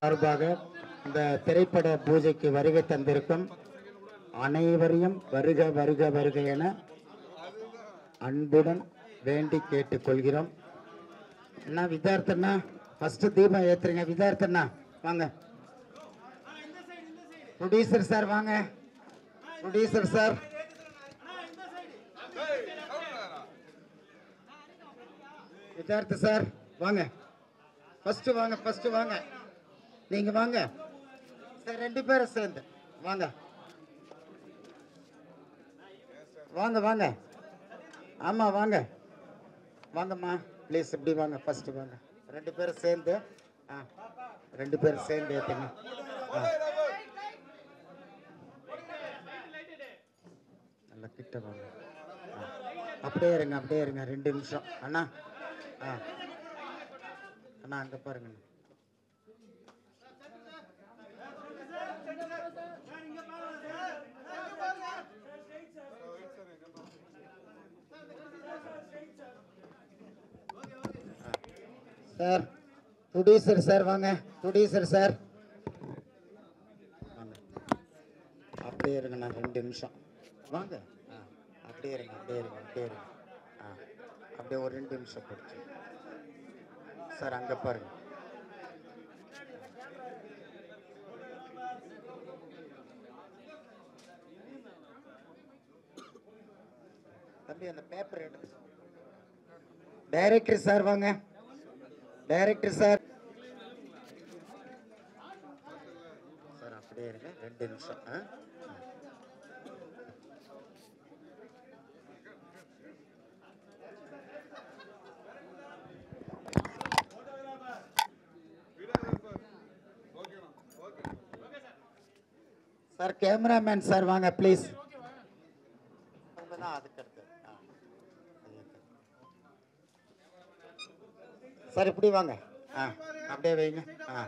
சார்பாக இந்த திரைப்பட பூஜைக்கு வருகை தந்திருக்கும் அனைவரையும் வருக வருக வருக என அன்புடன் வேண்டி கேட்டுக்கொள்கிறோம். அண்ணா விதார்த்தண்ணா ஃபர்ஸ்ட் தீபம் ஏத்துறீங்க. விதார்த்தண்ணா வாங்க. ப்ரொடியூசர் சார் வாங்க. ப்ரொடியூசர் சார் விதார்த்த சார் வாங்க. ஃபர்ஸ்ட் வாங்க. ஃபர்ஸ்ட் வாங்க. நீங்க வாங்க சார். ரெண்டு பேரும் சேர்ந்து வாங்க. வாங்க வாங்க. ஆமா வாங்க. வாங்கம்மா ப்ளீஸ் இப்படி வாங்க. ஃபர்ஸ்ட் வாங்க. ரெண்டு பேரும் சேர்ந்து ரெண்டு பேரும் சேர்ந்து ஏற்றுங்க. நல்லா கிட்ட வாங்க. அப்படியே இருங்க. அப்படியே இருங்க. 2 நிமிஷம் அண்ணா. அண்ணா அங்கே பாருங்க. சார் ப்ரொடியூசர் சார் வாங்க. ப்ரொடியூசர் சார் வாங்க. அப்படியே இருங்கண்ணா 2 நிமிஷம் வாங்க. அப்படியே இருங்க. அப்படியே இருங்க. அப்படியே இருங்க. அப்படியே ஒரு 2 நிமிஷம் போடுச்சு சார். அங்கே பாருங்க. தம்பி அந்த பேப்பர் எடுத்து. டைரக்டர் சார் வாங்க. டைரக்டர் சார் சார் அப்படியே இருங்க 2 நிமிஷம். சார் கேமராமேன் சார் வாங்க ப்ளீஸ். சார் இப்படி வாங்க. அப்படியே வைங்க.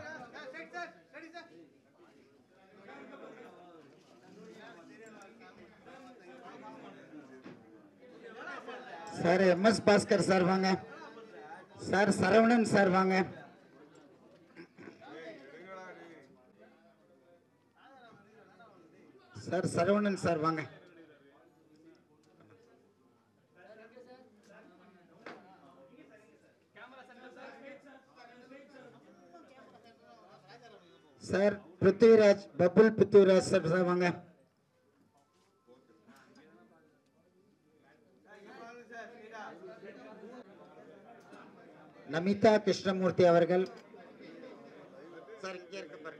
சார் MS பாஸ்கர் சார் வாங்க. சார் சரவணன் சார் வாங்க. சார் சரவணன் சார் வாங்க. சார் பிருத்விராஜ் பபுல் பிருத்விராஜ் சார் வாங்க. நமிதா கிருஷ்ணமூர்த்தி அவர்கள் சார் இங்கே இருக்க பாருங்க.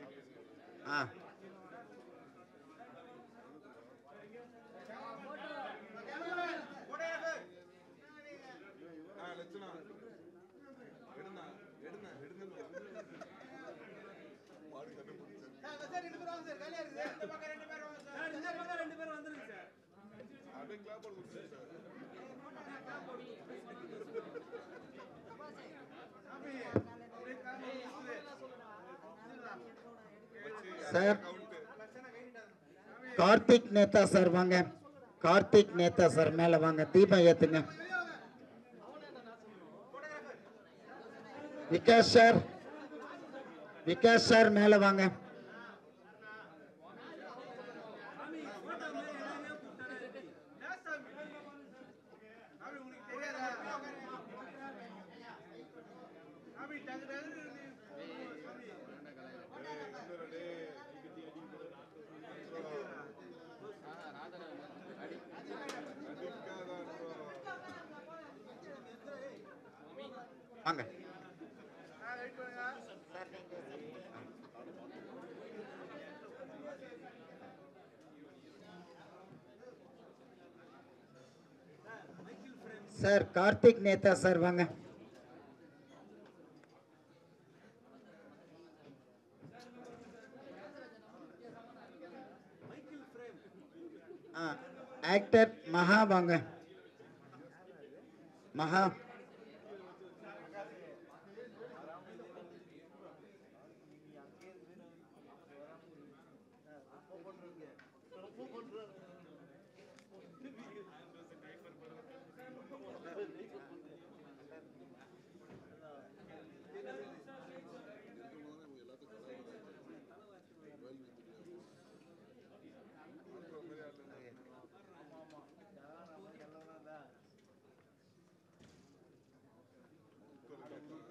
சார் கார்த்திக் நேதா சார் வாங்க. கார்த்திக் நேதா சார் மேல வாங்க. தீபம் ஏத்துங்க. விகாஷ் சார். விகாஷ் சார் மேல வாங்க. வாங்க. சார் கார்த்திக் நேதா சார் வாங்க. ஆக்டர் மகா வாங்க. மகா.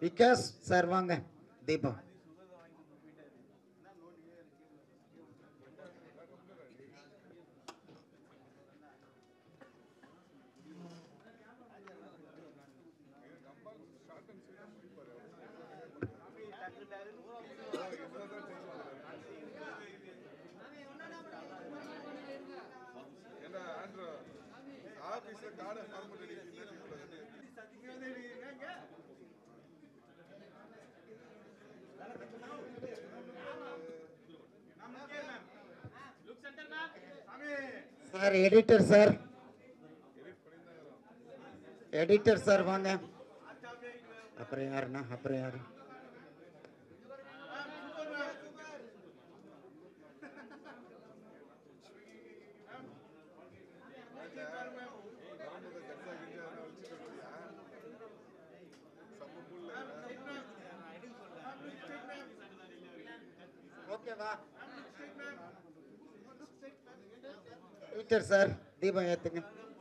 விகாஸ் சார் வாங்க. தீபம் சார். எடிட்டர் சார், எடிட்டர் சார் வாங்க. அப்புறம் யாருண்ணா? அப்புறம் யாரு? ஓகேவா? எடிட்டர் சார் தீபம் ஏத்துங்க.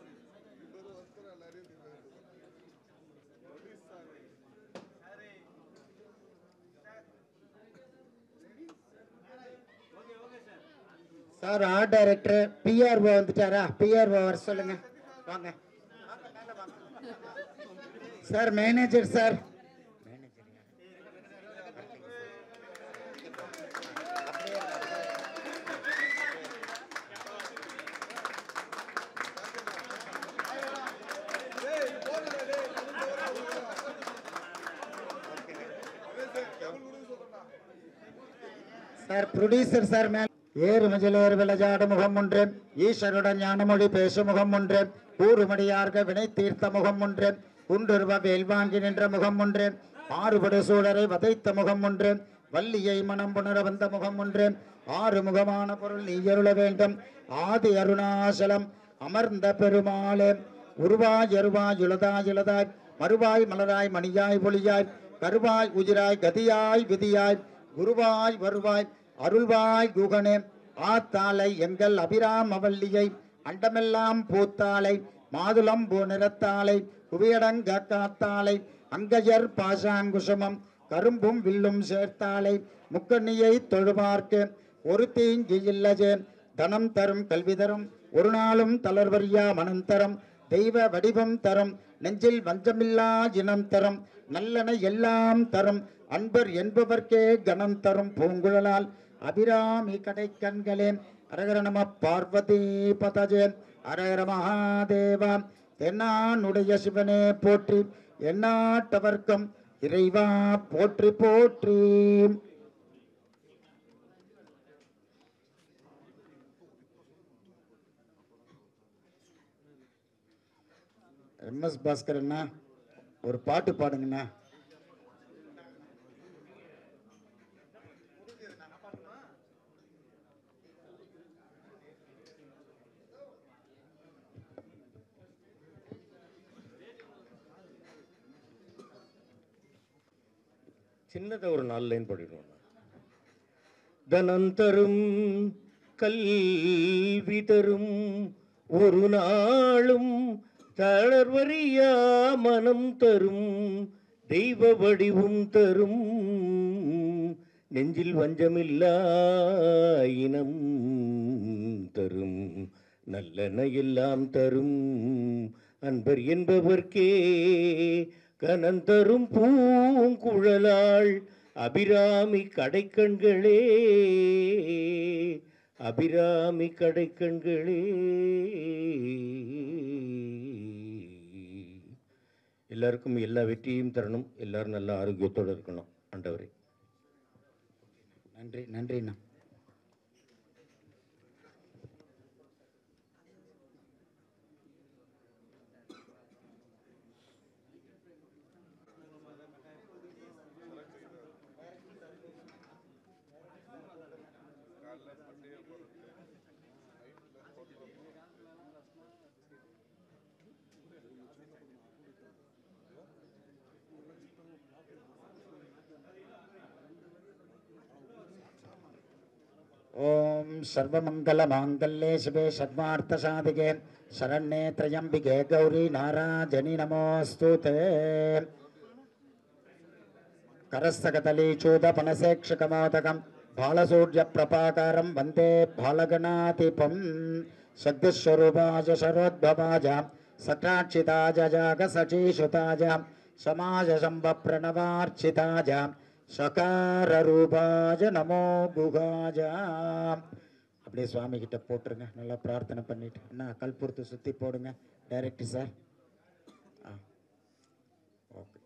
சார் ஆர்ட் டைரக்டர் பிஆர்ஓ வந்துட்டாரா? பிஆர்ஓ வர சொல்லுங்க. வாங்க sir. Manager sir. Sir producer sir. மேல் ஏறு மஜிலேறு விளஜாடு முகம் ஒன்று, ஈஸ்வருடன் ஞானமொழி பேசும் முகம் ஒன்று, கூறுமடியார்க வினை தீர்த்த முகம் ஒன்று, குன்றுருவ வேல் வாங்கி நின்ற முகம் ஒன்று, ஆறுபடு சூழரை வதைத்த முகம் ஒன்று, வள்ளியை மனம் புணர வந்த முகம் ஒன்று, ஆறு முகமான பொருள் நீ அருள வேண்டும், ஆதி அருணாசலம் அமர்ந்த பெருமாளே, உருவாய் அருவாய் இளதாய் இளதாய், மறுவாய் மலராய் மணியாய் ஒளியாய், கருவாய் உயிராய் கதியாய் விதியாய், குருவாய் வருவாய் அருள்வாய் குகனே, ஆத்தாளை எங்கள் அபிராம வல்லியை, அண்டமெல்லாம் பூத்தாளை மாதுளம் பூ நிறத்தாளை, குவியடங்க காத்தாளை, அங்கையர் பாசாங்குசமம் கரும்பும் வில்லும் சேர்த்தாளை, முக்கண்ணியை தொழுபார்க்கு ஒரு தீங்கி இல்லஜே, தனம் தரும் கல்வி தரும் ஒரு நாளும் தளர்வரியா மனம் தரும், தெய்வ வடிவம் தரும் நெஞ்சில் வஞ்சமில்லா இனம் தரும், நல்லன எல்லாம் தரும் அன்பர் என்பவர்க்கே கணம் தரும் பூங்குழலால் அபிராமி கடை கண்களே. அரகர நம பார்வதி பதஜே. அரகர மகாதேவா. தென்னானுடைய சிவனே போற்றி, எந்நாட்டவர்க்கும் இறைவா போற்றி போற்றி. எம்எஸ் பாஸ்கர் அண்ணா ஒரு பாட்டு பாடுங்கண்ணா. சின்னதாக ஒரு 4 லைன் பாடிடுவோம். தனம் தரும் கல்வி தரும் ஒரு நாளும் தளர்வரியா மனம் தரும், தெய்வ வடிவும் தரும் நெஞ்சில் வஞ்சமில்லா இனம் தரும், நல்லன எல்லாம் தரும் அன்பர் என்பவர்க்கே கனந்தரும் பூங்குழலாள் அபிராமி கடைக்கண்களே, அபிராமி கடைக்கண்களே. எல்லாருக்கும் எல்லா வெற்றியும் தரணும், எல்லாரும் நல்ல ஆரோக்கியத்தோடு இருக்கணும் ஆண்டவரே. நன்றி நன்றிண்ணா. ओम सर्वमंगल मांगल्ये शिवे सर्वार्थ साधिके शरण्ये त्र्यंबिके गौरी नारायणी नमोस्तुते। करस्तकतलीचूतपनसेक्षकमोदकं बालसूर्यप्रपाकारं वन्दे बालगणाधिपं शक्तिस्वरूपाज शरोद्भवाज सटाक्षिताज जागसचीसुताज समाजशम्भप्रणवार्चिताज சகாரரூபாஜ நமோ குகாஜ. அப்படியே சுவாமி கிட்ட போட்டுருங்க, நல்லா பிரார்த்தனை பண்ணிட்டு என்ன கல்புரத்தை சுற்றி போடுங்க. Director sir. ஓகே.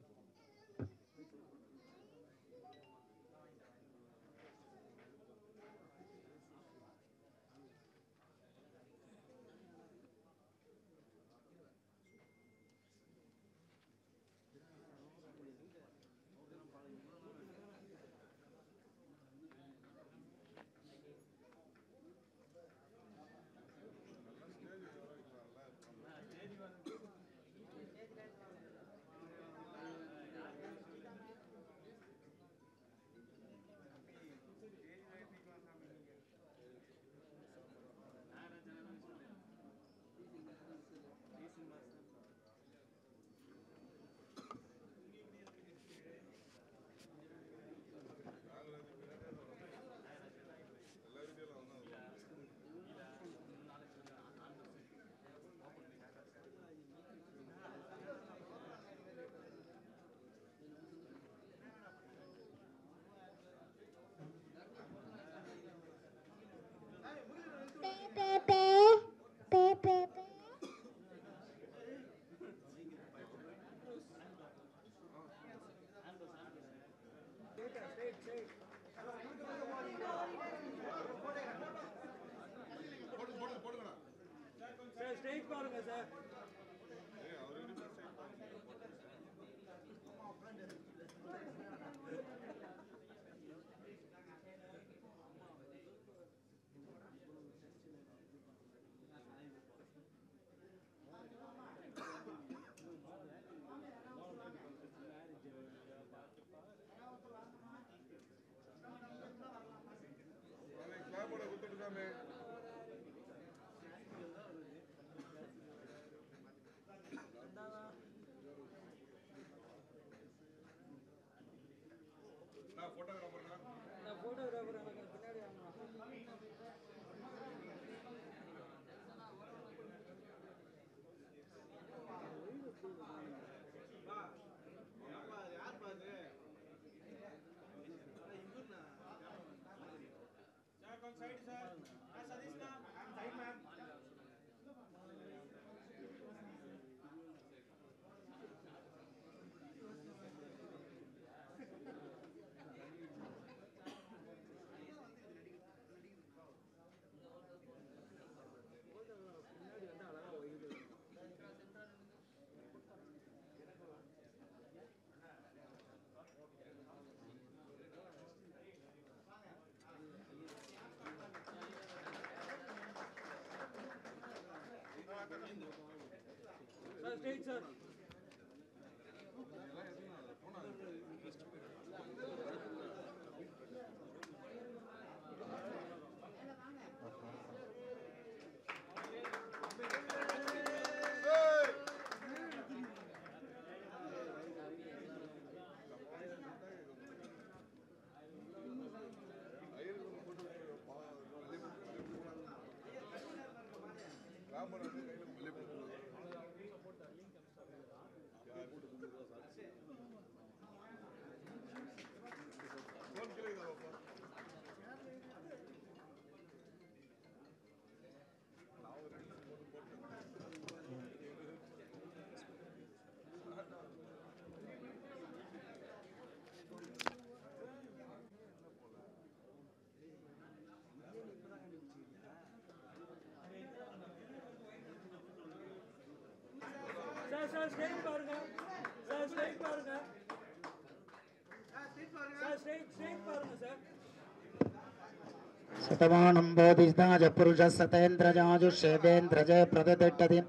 சதமானம் போதிதாஜ புருஷ சதேந்திர ஜாஜு சேவேந்திர ஜெய பிரததிட்டதி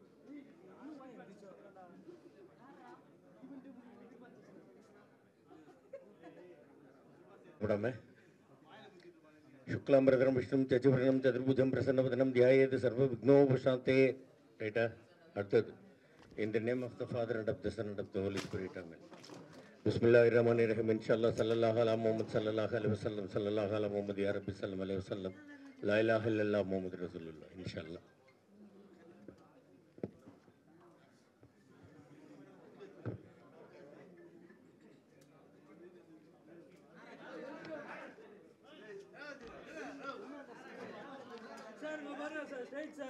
शुक्लांबरधरं विष्णुं चतुर्भुजं चतुर्भुजं प्रसन्नवदनं ध्यायेत् सर्वविघ्नोपशान्ते. Right? அடுத்தது. In the name of the Father and of the Son and of the Holy Spirit. Amen. பிஸ்மில்லாஹிர்ரஹ்மானிர்ரஹீம். இன்ஷாஅல்லாஹ் ஸல்லல்லாஹு அலா முஹம்மது ஸல்லல்லாஹு அலைஹி வஸல்லம் ஸல்லல்லாஹு அலா முஹம்மது யா ரப்பி ஸல்லம் அலைஹி வஸல்லம் லா இலாஹ இல்லல்லாஹ் முஹம்மது ரசூலுல்லாஹ் இன்ஷாஅல்லாஹ். Sir, go barra, sir. Straight, sir.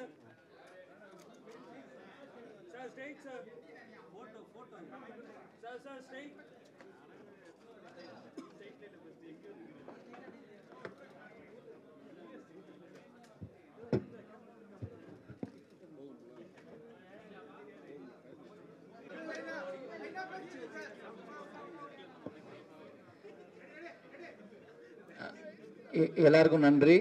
Sir, straight, sir. Photo. Sir, straight. எல்லாருக்கும் நன்றி.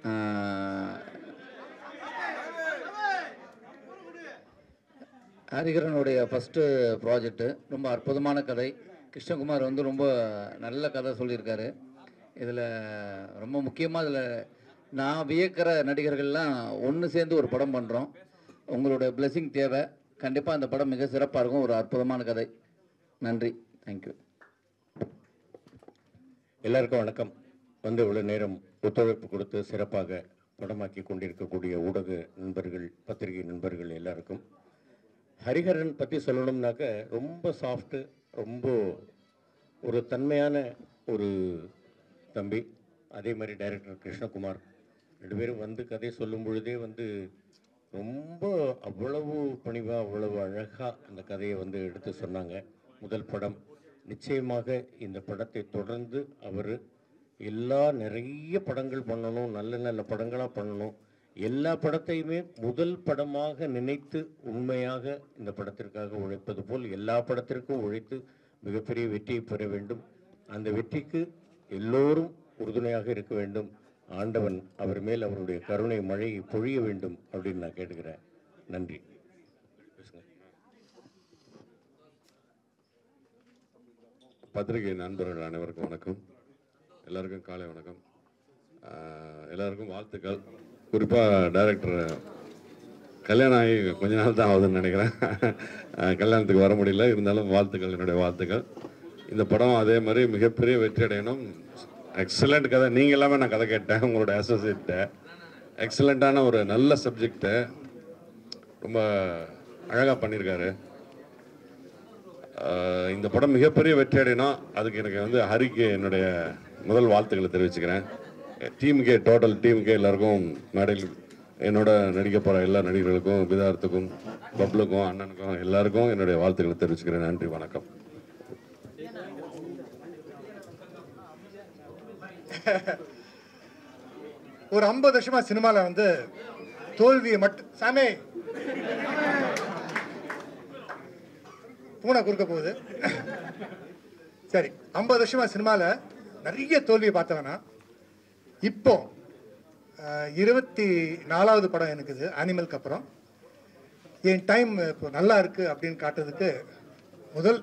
ஹரிகரனுடைய ஃபஸ்ட்டு ப்ராஜெக்ட்டு ரொம்ப அற்புதமான கதை. கிருஷ்ணகுமார் வந்து ரொம்ப நல்ல கதை சொல்லியிருக்காரு. இதில் ரொம்ப முக்கியமாக இதில் நான் வியக்கிற நடிகர்கள்லாம் ஒன்று சேர்ந்து ஒரு படம் பண்ணுறோம். உங்களோட பிளெஸிங் தேவை. கண்டிப்பாக அந்த படம் மிக சிறப்பாக இருக்கும். ஒரு அற்புதமான கதை. நன்றி. தேங்க்யூ. எல்லாருக்கும் வணக்கம். வந்து இவ்வளோ நேரம் ஒத்துழைப்பு கொடுத்து சிறப்பாக படமாக்கி கொண்டிருக்கக்கூடிய ஊடக நண்பர்கள், பத்திரிகை நண்பர்கள் எல்லாருக்கும். ஹரிஹரன் பற்றி சொல்லணும்னாக்க ரொம்ப சாஃப்ட்டு, ரொம்ப ஒரு தன்மையான ஒரு தம்பி. அதே மாதிரி டைரக்டர் கிருஷ்ணகுமார் ரெண்டு பேரும் வந்து கதை சொல்லும் பொழுதே வந்து ரொம்ப அவ்வளவு பணிவாக, அவ்வளவு அழகாக அந்த கதையை வந்து எடுத்து சொன்னாங்க. முதல் படம். நிச்சயமாக இந்த படத்தை தொடர்ந்து அவர் நிறைய படங்கள் பண்ணணும், நல்ல நல்ல படங்களாக பண்ணணும். எல்லா படத்தையுமே முதல் படமாக நினைத்து உண்மையாக இந்த படத்திற்காக உழைப்பது போல் எல்லா படத்திற்கும் உழைத்து மிகப்பெரிய வெற்றியை பெற வேண்டும். அந்த வெற்றிக்கு எல்லோரும் உறுதுணையாக இருக்க வேண்டும். ஆண்டவன் அவர் மேல் அவருடைய கருணை மழையை பொழிய வேண்டும் அப்படின்னு நான் கேட்டுக்கிறேன். நன்றி. பத்திரிகை நண்பர்கள் அனைவருக்கும் வணக்கம். எல்லாருக்கும் காலை வணக்கம். எல்லாருக்கும் வாழ்த்துக்கள். குறிப்பாக டைரக்டர் கல்யாணம் ஆகி கொஞ்ச நாள் தான் ஆகுதுன்னு நினைக்கிறேன். கல்யாணத்துக்கு வர முடியல, இருந்தாலும் வாழ்த்துக்கள், என்னுடைய வாழ்த்துக்கள். இந்த படம் அதே மாதிரி மிகப்பெரிய வெற்றி அடையணும். எக்ஸலண்ட் கதை. நீங்கள் எல்லாமே நான் கதை கேட்டேன், உங்களோட அசோசியேட்டை. எக்ஸலண்ட்டான ஒரு நல்ல சப்ஜெக்டை ரொம்ப அழகாக பண்ணியிருக்காரு. இந்த படம் மிகப்பெரிய வெற்றி அடையணும். அதுக்கு எனக்கு வந்து ஹரிக்கு என்னுடைய முதல் வாழ்த்துக்களை தெரிவிச்சுக்கிறேன். டீமுக்கே, டோட்டல் டீமுக்கே, எல்லாருக்கும், மேடையில் என்னோட நடிக்க போகிற எல்லா நடிகர்களுக்கும், விதார்த்துக்கும், பப்ளுக்கும், அண்ணனுக்கும் எல்லாருக்கும் என்னுடைய வாழ்த்துக்களை தெரிவிச்சுக்கிறேன். நன்றி, வணக்கம். ஒரு 50 வருஷமா சினிமாவில் வந்து தோல்வியை மட்டும் சாமே பூனை குறுக்க போகுது. சரி, 50 வருஷமா சினிமாவில் நிறைய தோல்வியை பார்த்தவனா இப்போ 24வது படம் எனக்கு இது அனிமலுக்கு அப்புறம் என் டைம் இப்போ நல்லா இருக்குது அப்படின்னு காட்டுறதுக்கு முதல்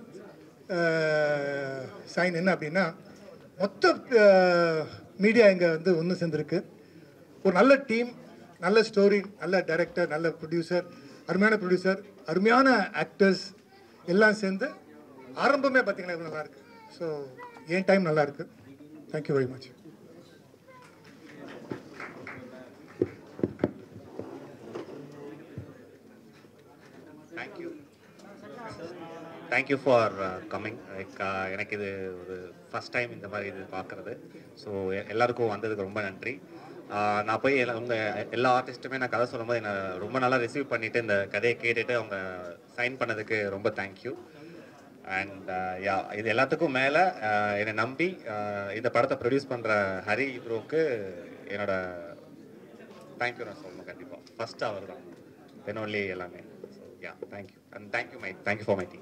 சைன் என்ன அப்படின்னா, மொத்த மீடியா இங்கே வந்து ஒன்று சேர்ந்துருக்கு. ஒரு நல்ல டீம், நல்ல ஸ்டோரி, நல்ல டைரக்டர், நல்ல ப்ரொடியூசர், அருமையான ஆக்டர்ஸ் எல்லாம் சேர்ந்து ஆரம்பமே பார்த்தீங்கன்னா இது நல்லா இருக்கு. ஸோ என் டைம் நல்லா இருக்கு. Thank you very much. Thank you for coming. எனக்கு இது ஒரு ஃபஸ்ட் டைம் இந்த மாதிரி இது பார்க்குறது. ஸோ எல்லாருக்கும் வந்ததுக்கு ரொம்ப நன்றி. நான் போய் எல்லா ஆர்டிஸ்ட்டுமே நான் கதை சொல்லும்போது என்னை ரொம்ப நல்லா ரிசீவ் பண்ணிவிட்டு இந்த கதையை கேட்டுட்டு அவங்க சைன் பண்ணதுக்கு ரொம்ப தேங்க்யூ. அண்ட் யா, இது எல்லாத்துக்கும் மேலே என்னை நம்பி இந்த படத்தை ப்ரொடியூஸ் பண்ணுற ஹரி ப்ரோக்கு என்னோட தேங்க்யூ நான் சொல்லணும். கண்டிப்பாக ஃபஸ்ட்டு அவர் தான், தென் ஒன்லி எல்லாமே. So yeah, thank you. And thank you for my team.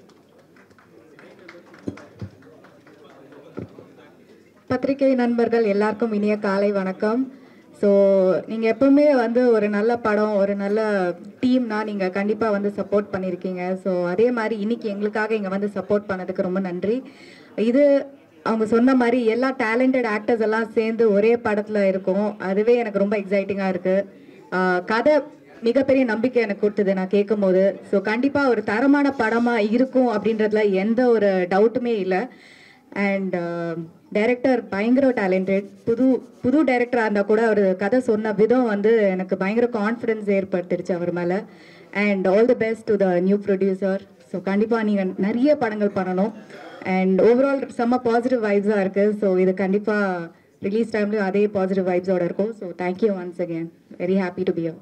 பத்திரிகை நண்பர்கள் எல்லாருக்கும் இனிய காலை வணக்கம். ஸோ நீங்கள் எப்போவுமே வந்து ஒரு நல்ல படம், ஒரு நல்ல டீம்னா நீங்கள் கண்டிப்பாக வந்து சப்போர்ட் பண்ணியிருக்கீங்க. ஸோ அதே மாதிரி இன்னைக்கு எங்களுக்காக இங்கே வந்து சப்போர்ட் பண்ணதுக்கு ரொம்ப நன்றி. இது அவங்க சொன்ன மாதிரி எல்லா டேலண்டட் ஆக்டர்ஸ் எல்லாம் சேர்ந்து ஒரே படத்தில் இருக்கும். அதுவே எனக்கு ரொம்ப எக்ஸைட்டிங்காக இருக்குது. கதை மிகப்பெரிய நம்பிக்கை எனக்கு கொடுத்தது நான் கேட்கும் போது. ஸோ கண்டிப்பாக ஒரு தரமான படமாக இருக்கும் அப்படின்றதுல எந்த ஒரு டவுட்டுமே இல்லை. அண்ட் டைரக்டர் பயங்கர டேலண்டட். புது டைரக்டராக இருந்தால் கூட அவர் கதை சொன்ன விதம் வந்து எனக்கு பயங்கர கான்ஃபிடென்ஸ் ஏற்படுத்திடுச்சு அவர் மேலே. And all the best to the new producer. So கண்டிப்பாக நீங்கள் நிறைய படங்கள் பண்ணணும். அண்ட் ஓவரால் செம்ம பாசிட்டிவ் வைப்ஸாக இருக்குது. ஸோ இது கண்டிப்பாக ரிலீஸ் டைம்லேயும் அதே பாசிட்டிவ் வைப்ஸோட இருக்கும். So thank you once again. Very happy to be here.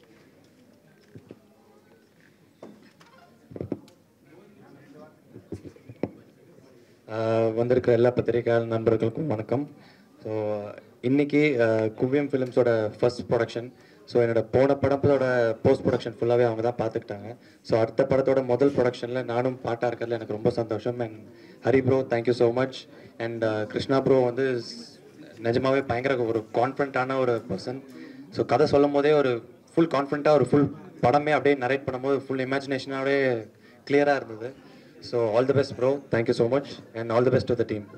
வந்திருக்கிற எல்லா பத்திரிகையாளர் நண்பர்களுக்கும் வணக்கம். ஸோ இன்றைக்கி குவியம் ஃபிலிம்ஸோட ஃபர்ஸ்ட் ப்ரொடக்ஷன். ஸோ என்னோட போன படத்தோட போஸ்ட் ப்ரொடக்ஷன் ஃபுல்லாகவே அவங்க தான் பார்த்துக்கிட்டாங்க. ஸோ அடுத்த படத்தோட முதல் ப்ரொடக்ஷனில் நானும் பாட்டாக இருக்கிறதுல எனக்கு ரொம்ப சந்தோஷம். And Hari bro thank you so much. And Krishna bro வந்து நிஜமாகவே பயங்கர ஒரு கான்ஃபிடண்ட்டான ஒரு பர்சன். ஸோ கதை சொல்லும் போதே ஒரு ஃபுல் கான்ஃபிடண்ட்டாக ஒரு ஃபுல் படமே அப்படியே நரேட் பண்ணும்போது ஃபுல் இமேஜினேஷனாகவே கிளியராக இருந்தது. So all the best bro, thank you so much and all the best to the team.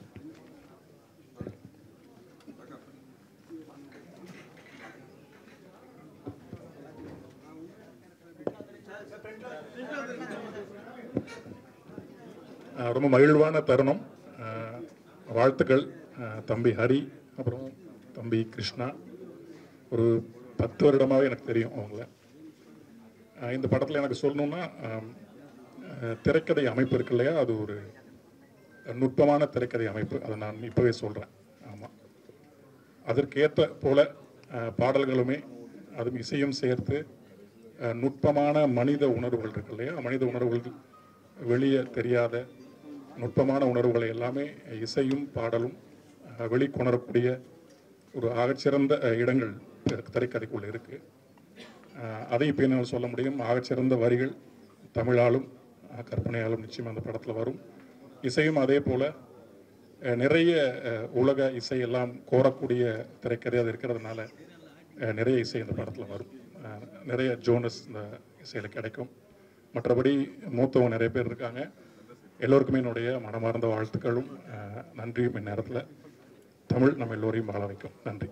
ரொம்ப மகிழ்வான தருணம். வாழ்த்துக்கள் தம்பி ஹரி, அப்புறம் தம்பி கிருஷ்ணா. ஒரு 10 வருடமாகவே எனக்கு தெரியும் அவங்கள. இந்த படத்தில் எனக்கு சொல்லணுன்னா திரைக்கதை அமைப்பு இருக்கு இல்லையா, அது ஒரு நுட்பமான திரைக்கதை அமைப்பு. அதை நான் இப்போவே சொல்கிறேன். ஆமாம், அதற்கேற்ற போல பாடல்களுமே அதுவும் இசையும் சேர்த்து நுட்பமான மனித உணர்வுகள் இருக்கு இல்லையா, மனித உணர்வுகள் வெளியே தெரியாத நுட்பமான உணர்வுகளை எல்லாமே இசையும் பாடலும் வெளிக்கொணரக்கூடிய ஒரு ஆகச்சிறந்த இடங்கள் திரைக்கதைக்குள்ள இருக்கு. அதை இப்போ என்னால் சொல்ல முடியும். ஆகச்சிறந்த வரிகள் தமிழாலும் கற்பனையாலும் நிச்சயம் அந்த படத்தில் வரும். இசையும் அதே போல் நிறைய உலக இசையெல்லாம் கோரக்கூடிய திரைக்கதை அது இருக்கிறதுனால நிறைய இசை இந்த படத்தில் வரும். நிறைய ஜோனஸ் இந்த இசையில் கிடைக்கும். மற்றபடி மூத்தவங்க நிறைய பேர் இருக்காங்க. எல்லோருக்குமே என்னுடைய மனமார்ந்த வாழ்த்துக்களும் நன்றியும். இந்நேரத்தில் தமிழ் நம்ம எல்லோரையும் வாழ வைக்கும். நன்றி.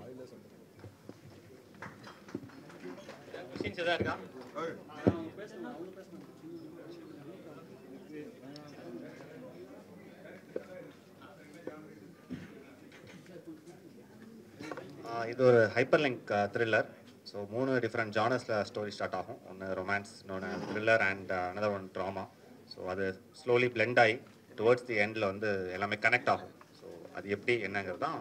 இது ஒரு hyper link thriller. So 3 different ஜானர்ஸில் ஸ்டோரி ஸ்டார்ட் ஆகும். ஒன்று ரொமான்ஸ், இன்னொன்று thriller and another one drama. So அது ஸ்லோலி பிளெண்ட் ஆகி டுவர்ட்ஸ் தி எண்டில் வந்து எல்லாமே கனெக்ட் ஆகும். ஸோ அது எப்படி என்னங்கிறது தான்.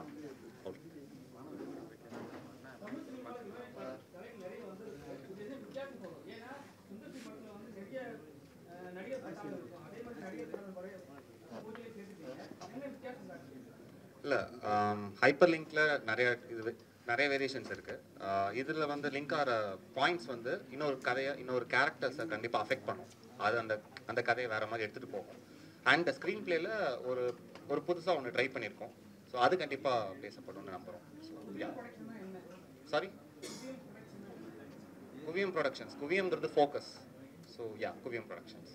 இல்லை, ஹைப்பர் லிங்க்ல நிறைய வேரியேஷன்ஸ் இருக்குது. இதில் வந்து லிங்க் ஆகிற பாயிண்ட்ஸ் வந்து இன்னொரு கேரக்டர்ஸை கண்டிப்பாக அஃபெக்ட் பண்ணும். அது அந்த கதையை வேறு மாதிரி எடுத்துகிட்டு போகும். அண்ட் ஸ்க்ரீன் பிளேயில் ஒரு புதுசாக ஒன்று ட்ரை பண்ணியிருக்கோம். ஸோ அது கண்டிப்பாக பேசப்படும்னு நம்புகிறோம். Sorry, Kuviyam productions. குவியம்ங்கிறது ஃபோக்கஸ். So Kuviyam productions.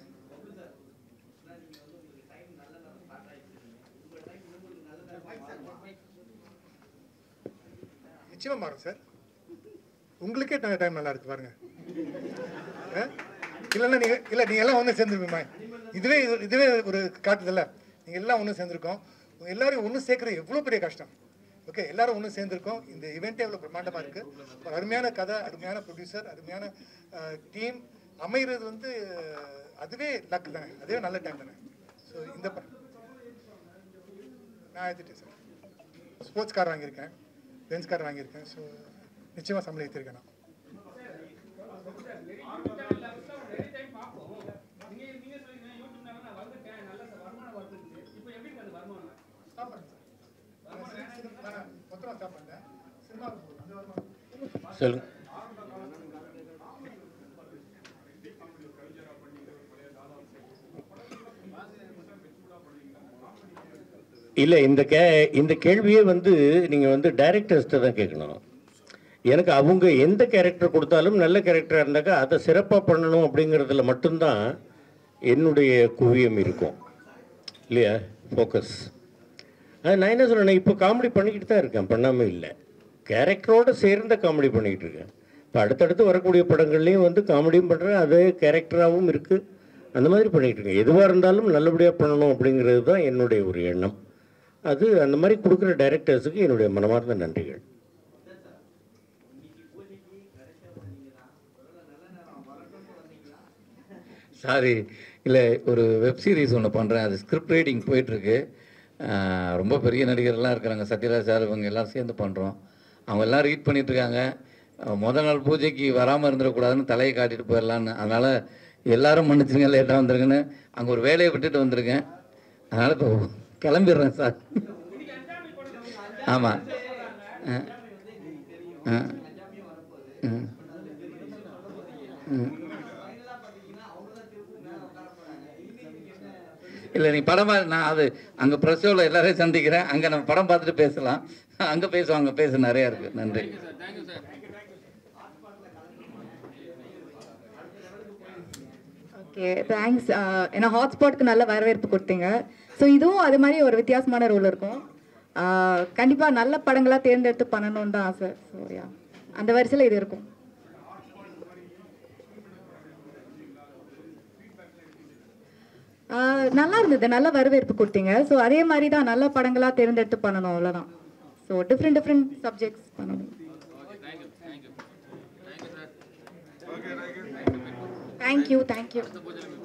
நிச்சயமா மாறும் சார். உங்களுக்கே டைம் நல்லா இருக்கு பாருங்க. இல்லைன்னா நீங்க எல்லாம் ஒன்று சேர்ந்துருப்பீங்க. இதுவே ஒரு காட்டுதில்ல. நீங்க எல்லாம் ஒன்று சேர்ந்துருக்கோம். எல்லாரும் ஒன்று சேர்க்கறது எவ்வளோ பெரிய கஷ்டம். ஓகே, எல்லாரும் ஒன்று சேர்ந்துருக்கோம். இந்த இவெண்ட்டே எவ்வளோ பிரம்மாண்டமாக இருக்கு. ஒரு அருமையான கதை, அருமையான ப்ரொடியூசர், அருமையான டீம் அமைகிறது வந்து அதுவே லக் தானே, அதுவே நல்ல டைம் தானே. ஸோ இந்த நான் எடுத்துட்டேன் சார். ஸ்போர்ட்ஸ் கார் வாங்கியிருக்கேன், பென்ஸ் கார் வாங்கியிருக்கேன். ஸோ நிச்சயமாக சம்பளம் ஏற்றிருக்கேன் நான். சொல்லுங்க. இல்லை, இந்த கேள்வியே வந்து நீங்கள் வந்து டைரக்டர்ஸ்ட்டை தான் கேட்கணும். எனக்கு அவங்க எந்த கேரக்டர் கொடுத்தாலும் நல்ல கேரக்டராக இருந்தாக்கா அதை சிறப்பாக பண்ணணும் அப்படிங்கிறதுல மட்டும்தான் என்னுடைய குவியம் இருக்கும் இல்லையா, ஃபோக்கஸ். அது நான் என்ன சொல்கிறேன், இப்போ காமெடி பண்ணிக்கிட்டு தான் இருக்கேன், பண்ணாமல் இல்லை. கேரக்டரோடு சேர்ந்த காமெடி பண்ணிக்கிட்டு இருக்கேன். இப்போ அடுத்தடுத்து வரக்கூடிய படங்கள்லேயும் வந்து காமெடியும் பண்ணுறேன், அதே கேரக்டராகவும் இருக்குது. அந்த மாதிரி பண்ணிகிட்டு இருக்கேன். எதுவாக இருந்தாலும் நல்லபடியாக பண்ணணும் அப்படிங்கிறது தான் என்னுடைய ஒரு எண்ணம். அது அந்த மாதிரி கொடுக்குற டைரக்டர்ஸுக்கு என்னுடைய மனமார்ந்த நன்றிகள். சாரி, இல்லை, ஒரு வெப் சீரிஸ் ஒன்று பண்ணுறேன். அது ஸ்கிரிப்ட் ரைட்டிங் போயிட்டுருக்கு. ரொம்ப பெரிய நடிகர்லாம் இருக்கிறாங்க, சத்யராஜ் சார், இவங்க எல்லோரும் சேர்ந்து பண்ணுறோம். அவங்க எல்லாம் ரீட் பண்ணிகிட்ருக்காங்க. முதல் நாள் பூஜைக்கு வராமல் இருந்துடக்கூடாதுன்னு தலையை காட்டிட்டு போயிடலான்னு. அதனால் எல்லாரும் மன்னிச்சுங்க, லேட்டாக வந்துருங்கன்னு அங்கே ஒரு வேலையை விட்டுட்டு வந்திருக்கேன். அதனால் இப்போ கிளம்பிடுறேன் சார். ஆமாம். இல்லை, நீ படமாக நான் அது அங்கே ப்ரெஸ் ஷோவில் எல்லாரையும் சந்திக்கிறேன். அங்கே நம்ம படம் பார்த்துட்டு பேசலாம். அங்கே பேசுவோம், அங்கே பேச நிறையா இருக்குது. நன்றி. Okay, thanks. ஏன்னா ஹாட்ஸ்பாட்க்கு நல்ல வரவேற்பு கொடுத்தீங்க. ஸோ இதுவும் அது மாதிரி ஒரு வித்தியாசமான ரோல் இருக்கும். கண்டிப்பாக நல்ல படங்களாக தேர்ந்தெடுத்து பண்ணணும்னு தான் ஆசை. ஸோ யா, அந்த வரிசையில் இது இருக்கும். நல்லா இருந்தது, நல்ல வரவேற்பு கொடுத்தீங்க. ஸோ அதே மாதிரி தான் நல்ல படங்களாக தேர்ந்தெடுத்து பண்ணணும், அவ்வளோதான். ஸோ டிஃப்ரெண்ட் சப்ஜெக்ட்ஸ் பண்ணணும். தேங்க்யூ.